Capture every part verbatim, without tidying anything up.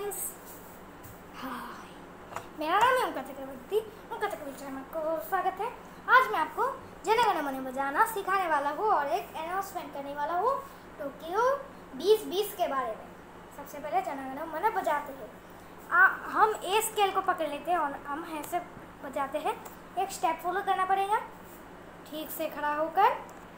Friends, हाय, मेरा नाम है ओंकार चक्रवर्ती। ओंकार चक्रवर्ती चैनल को स्वागत है। आज मैं आपको जन गण मन बजाना सिखाने वाला हूँ और एक अनाउंसमेंट करने वाला हूँ टोक्यो बीस बीस के बारे में। सबसे पहले जन गण मन बजाते हैं। आ, हम ए स्केल को पकड़ लेते हैं और हम ऐसे बजाते हैं। एक स्टेप फॉलो करना पड़ेगा, ठीक से खड़ा होकर।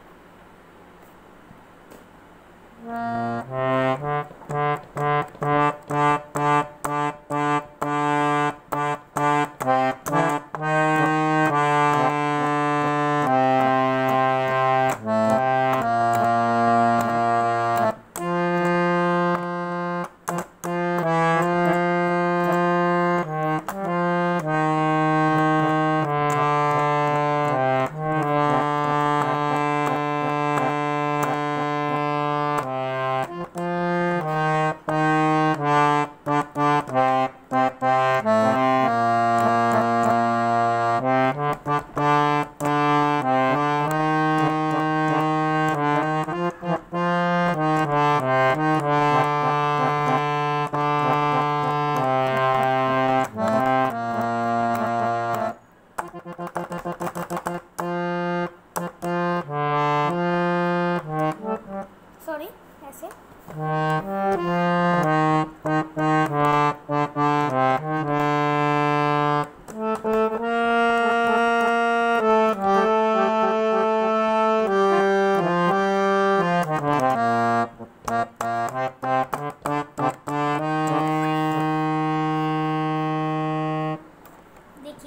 सॉरी, ऐसे देखिए,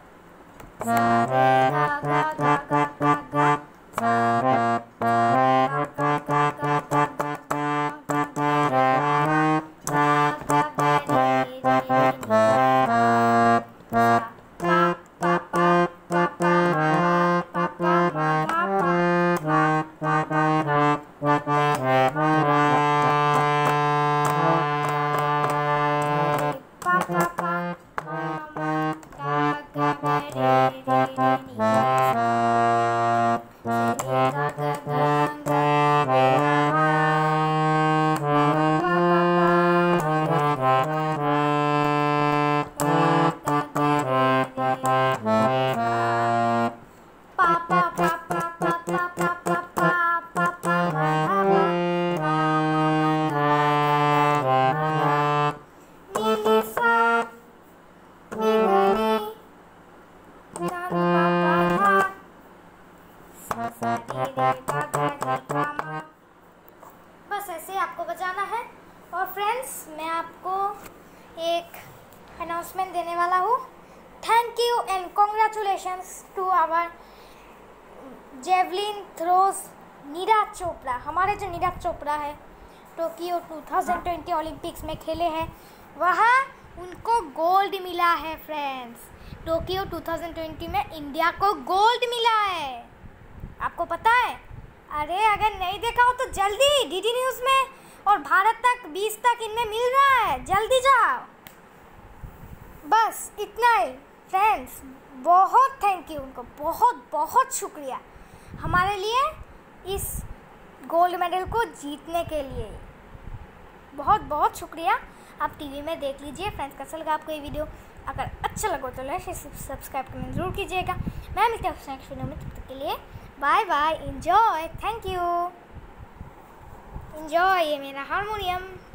बस ऐसे आपको बजाना है। और फ्रेंड्स, मैं आपको एक अनाउंसमेंट देने वाला हूँ। Thank you and congratulations to our javelin throws Neeraj Chopra. हमारे जो नीरज चोपड़ा है, Tokyo two thousand twenty Olympics में खेले हैं, वहाँ उनको गोल्ड मिला है। Friends, Tokyo two thousand twenty में इंडिया को गोल्ड मिला है, आपको पता है? अरे अगर नहीं देखा हो तो जल्दी डीडी न्यूज़ में और भारत तक बीस तक इनमें मिल रहा है, जल्दी जाओ। बस इतना ही फ्रेंड्स, बहुत थैंक यू उनको, बहुत बहुत शुक्रिया हमारे लिए इस गोल्ड मेडल को जीतने के लिए। बहुत बहुत शुक्रिया। आप टीवी में देख लीजिए। फ्रेंड्स, कैसा लगा आपको ये वीडियो? अगर अच्छा लगा तो लाइक सब्सक्राइब करना जरूर कीजिएगा। मैं मिलती हूँ नेक्स्ट वीडियो में, तब तक के लिए bye bye. Enjoy, thank you. Enjoy ये मेरा हारमोनियम।